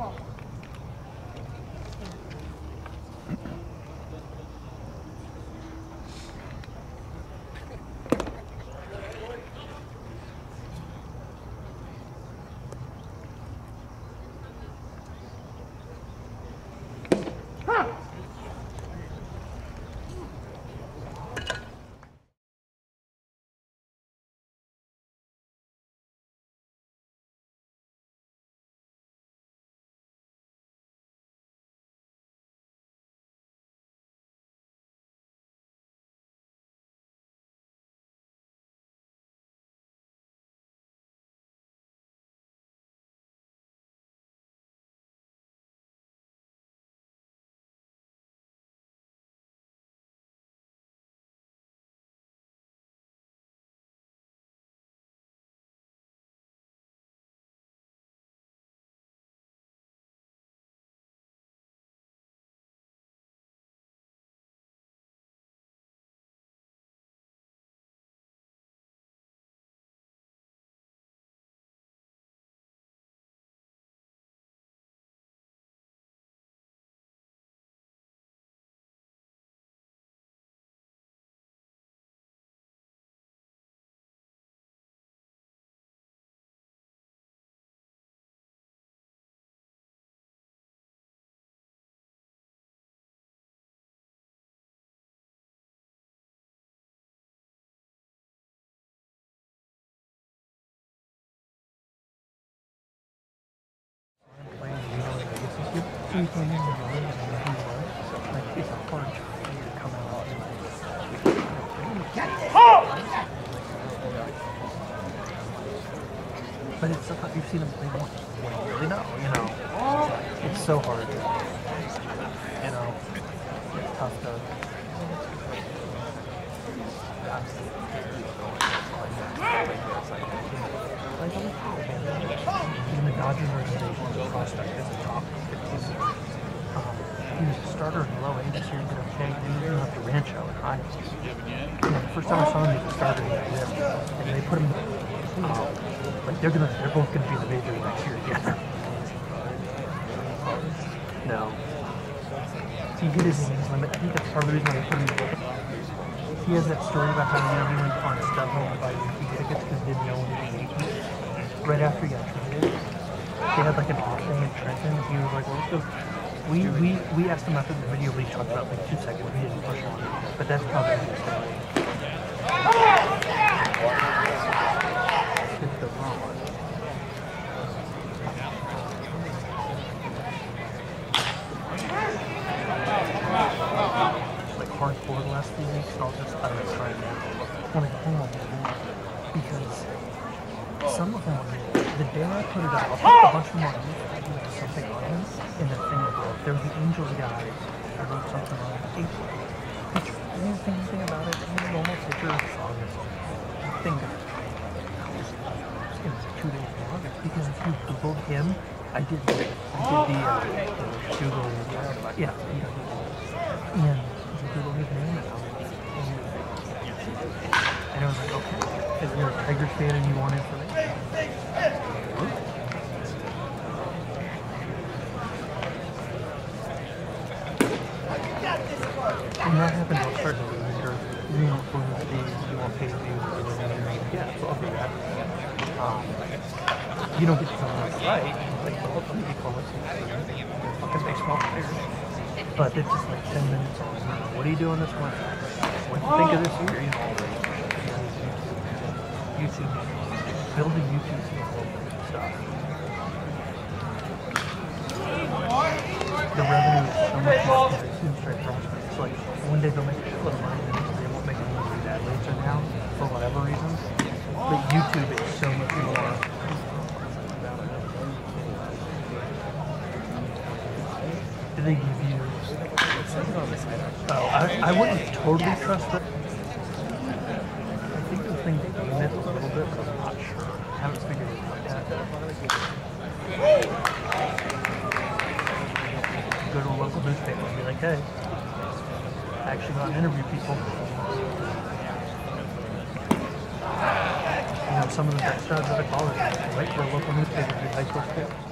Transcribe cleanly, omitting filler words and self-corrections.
Like, it's a hard trade to come out and but it's so you've seen them play more when you really know, you know. It's so hard. You know, it's tough to in the Dodgers organization, the prospect is a top 15. He was a starter in low A this year and did okay. Then he went up to Rancho in high. The first time I saw him, he was a starter. And they put him. Like they're both gonna be in the majors next year together. No. He hit his innings limit. I think that's part of the reason why they put him in. He has that story about how he went on Stubhole to buy Yankee tickets because he didn't know when he was Yankees. Right after he got traded, they had like an off day in Trenton. He was like, well, let's go. We asked him after the video, but he talked about like 2 seconds. We didn't push on it, but that's probably his story. It's the wrong one. Like hardcore the last few weeks, and I'll just try to try now. I'm like, oh my god, because some of them, the day I put it up, I'll put a bunch of them on something on him, and the thing about there was the Angels guy, I wrote something on Facebook. Pitcher, I didn't think anything about it. He's a normal pitcher. August. I think it's going to be 2 days in August, because if you Googled him, I did the Google, yeah, and you Google his name, and I was like, okay, if you're a Tigers fan and you want information. And that happens on certain leagues, or you don't go to the days, you won't pay dues, or yeah, so I'll do that. You don't get to tell them that's right, like, well, some people they're fucking baseball players. But it's just like 10 minutes on, what are you doing this morning? What do you think of this year? You know, YouTube, build a YouTube stuff. The revenue is so much more than straight prospects. Like, one day they'll make a shitload of money, and the next day they won't make any money that later now, for whatever reason. But YouTube is so much more. Do they give you? Oh, I wouldn't totally trust it. I think the thing they name it a little bit, but I'm not sure. I haven't figured it out yet. Go to a local newspaper and be like, hey, I actually got to interview people. You know, some of the best jobs out of college, right, for a local newspaper, do high school sports.